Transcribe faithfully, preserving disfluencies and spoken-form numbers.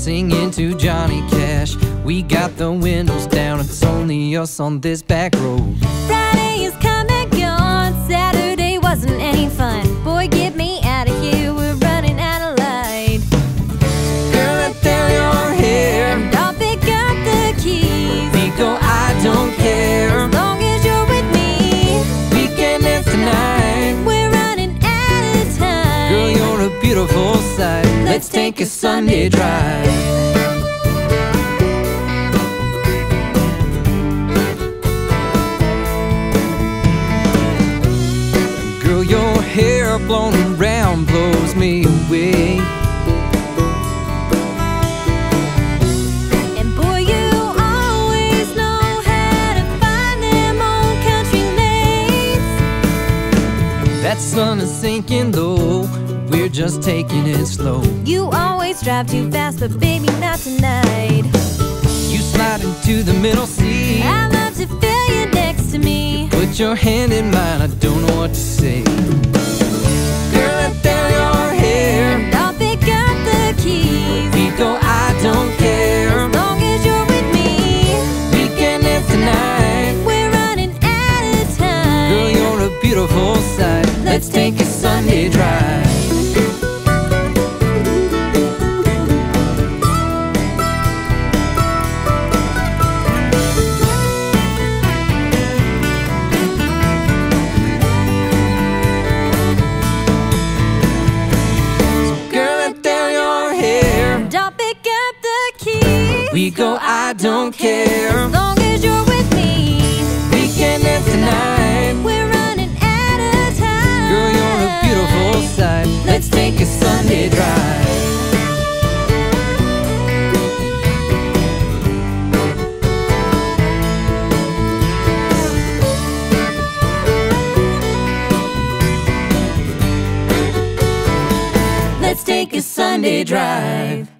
singing to Johnny Cash. We got the windows down, it's only us on this back road. Friday is come and gone, Saturday wasn't any fun. Boy, get me out of here, we're running out of light. Girl, let down your hair And I'll pick up the keys. We go, I don't care, As long as you're with me. we can dance tonight. We're running out of time. Girl, you're a beautiful sight. Let's take a Sunday drive. Girl, your hair blown around blows me away. And boy, you always know how to find them old country lanes. That sun is sinking low, we're just taking it slow. You always drive too fast, but baby, not tonight. You slide into the middle seat, I love to feel you next to me. put your hand in mine, I don't know what to say. Girl, let down your hair And I'll pick up the keys. We go, I don't care, As long as you're with me. we can dance tonight. We're running out of time. Girl, you're a beautiful sight. Let's take a Sunday drive. We go, I don't care, As long as you're with me. we can dance tonight. We're running out of time. Girl, you're a beautiful sight. Let's take a Sunday drive. Let's take a Sunday drive.